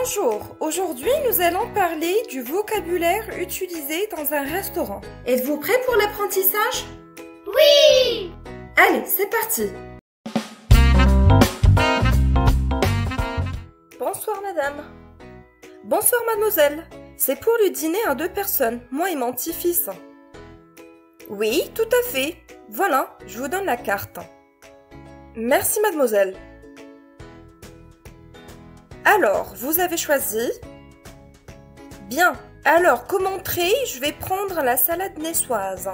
Bonjour, aujourd'hui nous allons parler du vocabulaire utilisé dans un restaurant. Êtes-vous prêts pour l'apprentissage? Oui! Allez, c'est parti! Bonsoir madame. Bonsoir mademoiselle. C'est pour le dîner à 2 personnes, moi et mon petit-fils. Oui, tout à fait. Voilà, je vous donne la carte. Merci mademoiselle. Alors, vous avez choisi? Bien, alors comme entrée, je vais prendre la salade niçoise.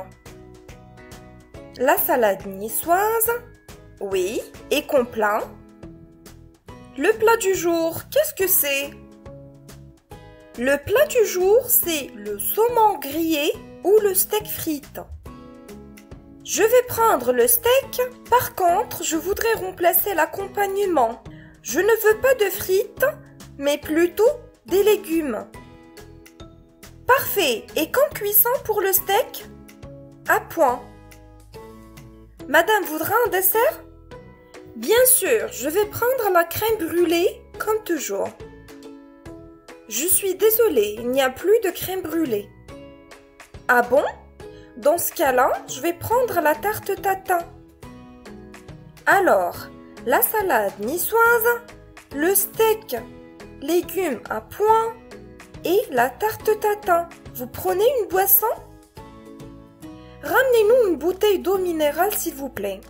La salade niçoise, oui, et complet. Le plat du jour, qu'est-ce que c'est? Le plat du jour, c'est le saumon grillé ou le steak frites. Je vais prendre le steak, par contre, je voudrais remplacer l'accompagnement. Je ne veux pas de frites, mais plutôt des légumes. Parfait. Et quand cuisson pour le steak? À point. Madame voudra un dessert? Bien sûr, je vais prendre la crème brûlée, comme toujours. Je suis désolée, il n'y a plus de crème brûlée. Ah bon? Dans ce cas-là, je vais prendre la tarte tatin. Alors, la salade niçoise, le steak, légumes à point et la tarte tatin. Vous prenez une boisson? Ramenez-nous une bouteille d'eau minérale s'il vous plaît.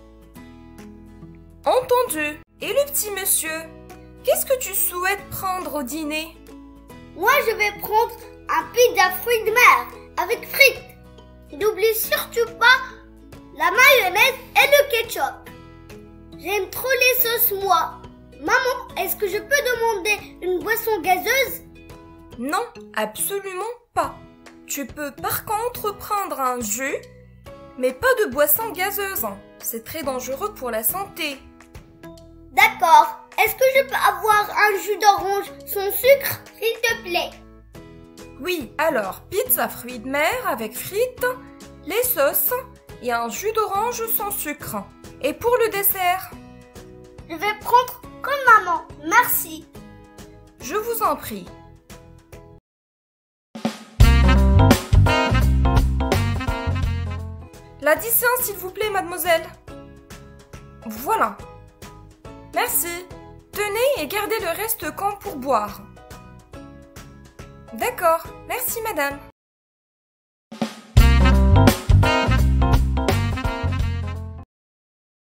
Entendu. Et le petit monsieur, qu'est-ce que tu souhaites prendre au dîner? Moi, je vais prendre un pizza fruits de mer avec frites. N'oublie surtout pas la mayonnaise et le ketchup. J'aime trop les sauces, moi. Maman, est-ce que je peux demander une boisson gazeuse? Non, absolument pas. Tu peux par contre prendre un jus, mais pas de boisson gazeuse. C'est très dangereux pour la santé. D'accord. Est-ce que je peux avoir un jus d'orange sans sucre, s'il te plaît? Oui, alors pizza fruits de mer avec frites, les sauces et un jus d'orange sans sucre. Et pour le dessert? Je vais prendre comme maman. Merci. Je vous en prie. L'addition, s'il vous plaît, mademoiselle. Voilà. Merci. Tenez et gardez le reste quand pour boire. D'accord. Merci, madame.